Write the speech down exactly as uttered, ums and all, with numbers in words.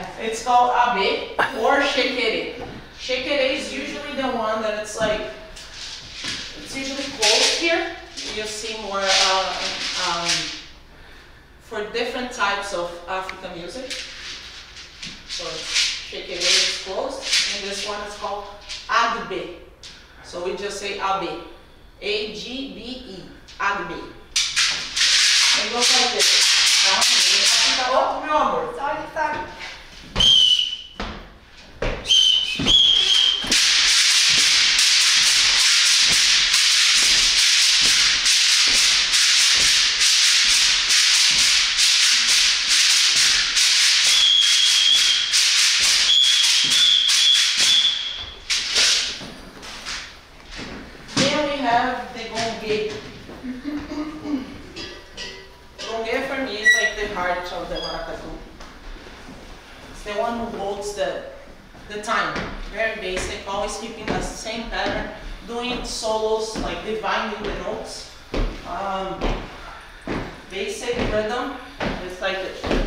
It's called abe or shekere. Shekere is usually the one that it's like, it's usually closed here. You see more uh, um, for different types of African music. So shekere is closed, and this one is called agbe. So we just say abe, A G B E, agbe. And it goes like this. Tá bom, meu amor? Só de sabe. Then we have the gongue. Gongue for me is like the heart of the maracatu. It's the one who holds the, the time. Very basic, always keeping the same pattern, doing solos, like dividing the notes. Um, basic rhythm, it's like this.